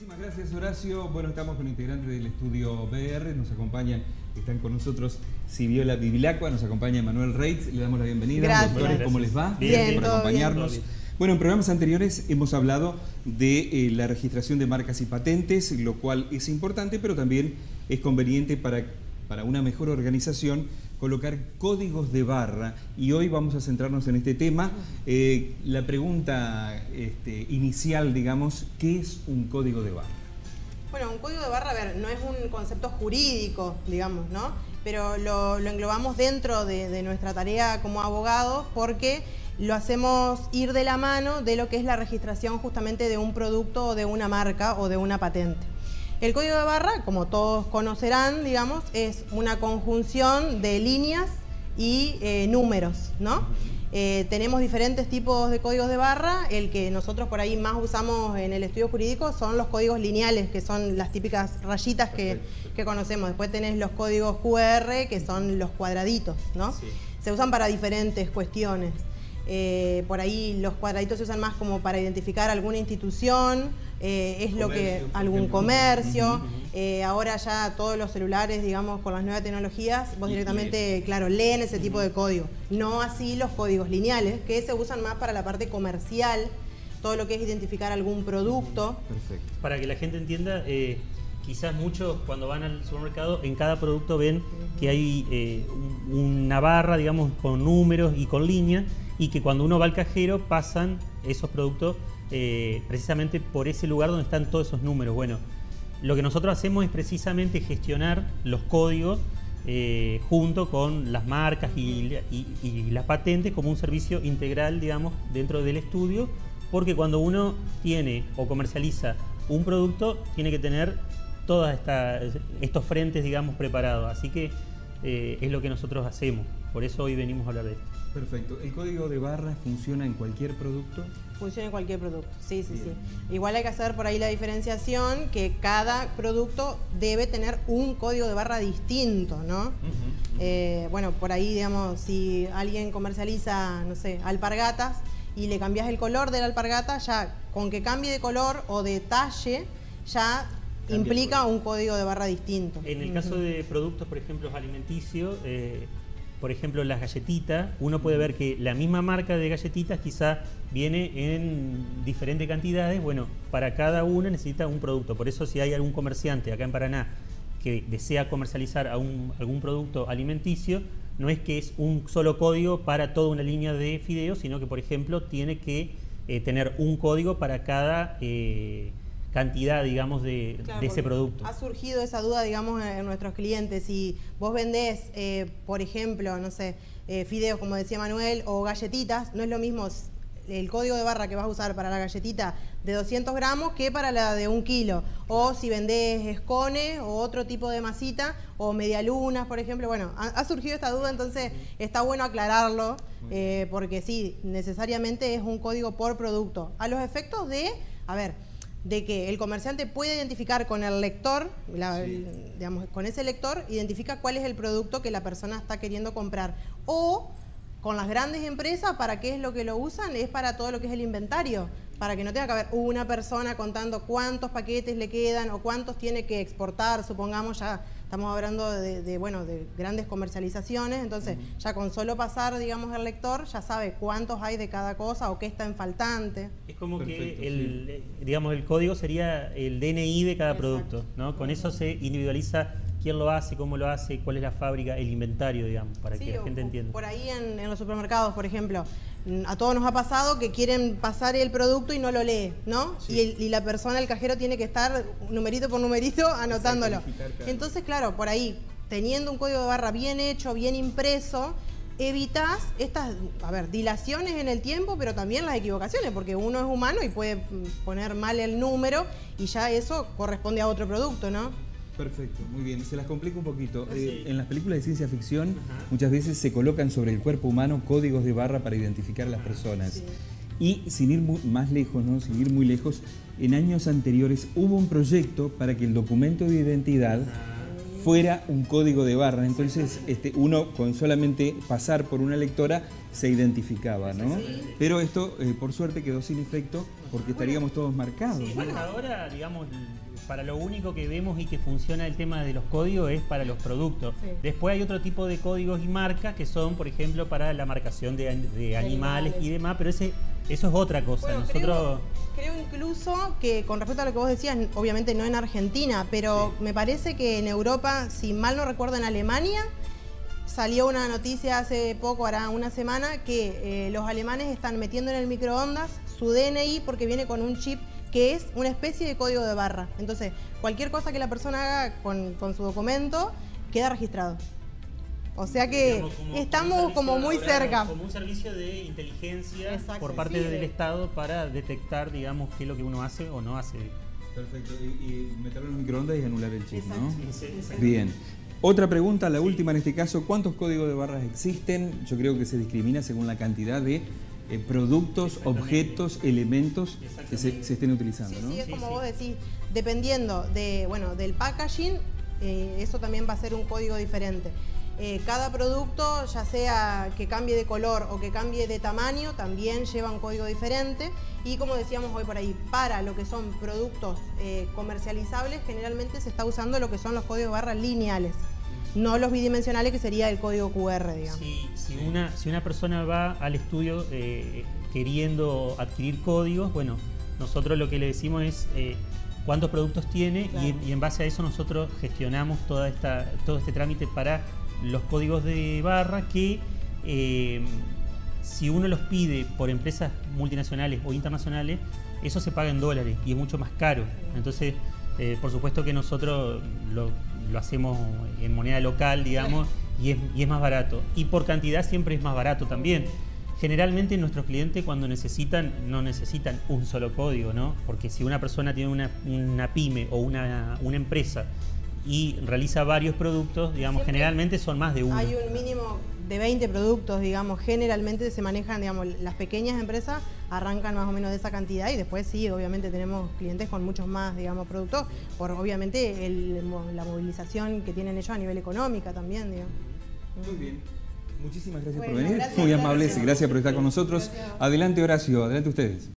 Muchísimas gracias, Horacio. Bueno, estamos con integrantes del estudio BR, nos acompañan, están con nosotros Sibiola Bivilacqua, nos acompaña Manuel Reitz, le damos la bienvenida. Gracias. Doctores, ¿cómo les va? Bien, Gracias por acompañarnos. bien. Bueno, en programas anteriores hemos hablado de la registración de marcas y patentes, lo cual es importante, pero también es conveniente para una mejor organización colocar códigos de barra, y hoy vamos a centrarnos en este tema. La pregunta inicial, digamos, ¿qué es un código de barra? Bueno, un código de barra, a ver, no es un concepto jurídico, digamos, ¿no? Pero lo englobamos dentro de nuestra tarea como abogados, porque lo hacemos ir de la mano de lo que es la registración justamente de un producto o de una marca o de una patente. El código de barra, como todos conocerán, digamos, es una conjunción de líneas y números, ¿no? Tenemos diferentes tipos de códigos de barra. El que nosotros por ahí más usamos en el estudio jurídico son los códigos lineales, que son las típicas rayitas que conocemos. Después tenés los códigos QR, que son los cuadraditos, ¿no? Sí. Se usan para diferentes cuestiones. Por ahí los cuadraditos se usan más como para identificar alguna institución, algún comercio. Ahora ya todos los celulares, digamos, con las nuevas tecnologías, vos directamente, claro, leen ese tipo de código. No así los códigos lineales, que se usan más para la parte comercial, todo lo que es identificar algún producto. Perfecto. Para que la gente entienda, quizás muchos cuando van al supermercado, en cada producto ven que hay una barra, digamos, con números y con líneas, y que cuando uno va al cajero pasan esos productos precisamente por ese lugar donde están todos esos números. Bueno, lo que nosotros hacemos es precisamente gestionar los códigos junto con las marcas y las patentes como un servicio integral, digamos, dentro del estudio, porque cuando uno tiene o comercializa un producto, tiene que tener todos estos frentes, digamos, preparados. Así que es lo que nosotros hacemos. Por eso hoy venimos a hablar de esto. Perfecto. ¿El código de barra funciona en cualquier producto? Funciona en cualquier producto, sí. Igual hay que hacer por ahí la diferenciación, que cada producto debe tener un código de barra distinto, ¿no? Bueno, por ahí, digamos, si alguien comercializa, no sé, alpargatas, y le cambias el color de la alpargata, ya con que cambie de color o de talle, ya implica un código de barra distinto. En el caso de productos, por ejemplo, alimenticios, por ejemplo, las galletitas, uno puede ver que la misma marca de galletitas quizá viene en diferentes cantidades. Bueno, para cada una necesita un producto. Por eso si hay algún comerciante acá en Paraná que desea comercializar algún producto alimenticio, no es que es un solo código para toda una línea de fideos, sino que, por ejemplo, tiene que tener un código para cada cantidad, digamos, de ese producto. Ha surgido esa duda, digamos, en nuestros clientes. Si vos vendés, por ejemplo, no sé, fideos, como decía Manuel, o galletitas, no es lo mismo el código de barra que vas a usar para la galletita de 200 gramos que para la de 1 kilo. O si vendés escones o otro tipo de masita, o medialunas, por ejemplo. Bueno, ha surgido esta duda, entonces está bueno aclararlo, porque sí, necesariamente es un código por producto. A los efectos de que el comerciante puede identificar con el lector, digamos, con ese lector, identifica cuál es el producto que la persona está queriendo comprar. O con las grandes empresas, ¿para qué es lo que lo usan? Es para todo lo que es el inventario, para que no tenga que haber una persona contando cuántos paquetes le quedan o cuántos tiene que exportar, supongamos. Ya estamos hablando de grandes comercializaciones, entonces ya con solo pasar, digamos, el lector ya sabe cuántos hay de cada cosa o qué está en faltante. Es como que digamos, el código sería el DNI de cada producto, ¿no? Con eso se individualiza quién lo hace, cómo lo hace, cuál es la fábrica, el inventario, digamos, para que la gente entienda. Por ahí en los supermercados, por ejemplo, a todos nos ha pasado que quieren pasar el producto y no lo lee, ¿no? Sí. Y la persona, el cajero, tiene que estar numerito por numerito anotándolo. Entonces, claro, por ahí, teniendo un código de barra bien hecho, bien impreso, evitas estas, dilaciones en el tiempo, pero también las equivocaciones, porque uno es humano y puede poner mal el número y ya eso corresponde a otro producto, ¿no? Perfecto, muy bien. Se las complico un poquito. En las películas de ciencia ficción muchas veces se colocan sobre el cuerpo humano códigos de barra para identificar a las personas. Sí. Y sin ir más lejos, ¿no? Sin ir muy lejos, en años anteriores hubo un proyecto para que el documento de identidad fuera un código de barra. Entonces uno con solamente pasar por una lectora se identificaba, ¿no? Pero esto por suerte quedó sin efecto porque estaríamos todos marcados. Sí, hasta ahora, digamos, para lo único que vemos y que funciona el tema de los códigos es para los productos. Sí. Después hay otro tipo de códigos y marcas que son, por ejemplo, para la marcación de animales y demás, pero eso es otra cosa. Bueno, Nosotros... creo incluso que con respecto a lo que vos decías, obviamente no en Argentina, pero me parece que en Europa, si mal no recuerdo, en Alemania, salió una noticia hace poco, hará una semana, que los alemanes están metiendo en el microondas su DNI porque viene con un chip que es una especie de código de barra. Entonces, cualquier cosa que la persona haga con su documento queda registrado. O sea que digamos, estamos como muy cerca. Como un servicio de inteligencia. Exacto, por parte sí, del Estado para detectar, digamos, qué es lo que uno hace o no hace. Perfecto. Y meterlo en el microondas y anular el chip, ¿no? Sí. Bien. Otra pregunta, la última en este caso, ¿cuántos códigos de barras existen? Yo creo que se discrimina según la cantidad de productos, objetos, elementos que se estén utilizando, ¿no? Sí, es como vos decís, dependiendo del packaging, eso también va a ser un código diferente. Cada producto, ya sea que cambie de color o que cambie de tamaño, también lleva un código diferente. Y como decíamos hoy por ahí, para lo que son productos comercializables, generalmente se está usando lo que son los códigos de barra lineales, no los bidimensionales, que sería el código QR, digamos. Si una persona va al estudio queriendo adquirir códigos, bueno, nosotros lo que le decimos es cuántos productos tiene, claro, y en base a eso nosotros gestionamos todo este trámite para los códigos de barra que si uno los pide por empresas multinacionales o internacionales, eso se paga en dólares y es mucho más caro. Entonces, por supuesto que nosotros lo hacemos en moneda local, digamos, y es más barato. Y por cantidad siempre es más barato también. Generalmente nuestros clientes cuando no necesitan un solo código, ¿no? Porque si una persona tiene una pyme o una empresa y realiza varios productos, digamos, siempre generalmente son más de uno. Hay un mínimo de 20 productos, digamos, generalmente se manejan, digamos, las pequeñas empresas arrancan más o menos de esa cantidad y después sí, obviamente tenemos clientes con muchos más, digamos, productos, por obviamente la movilización que tienen ellos a nivel económica también, digamos. Muy bien. Muchísimas gracias por venir. Muy amables y gracias por estar con nosotros. Adelante, Horacio, adelante ustedes.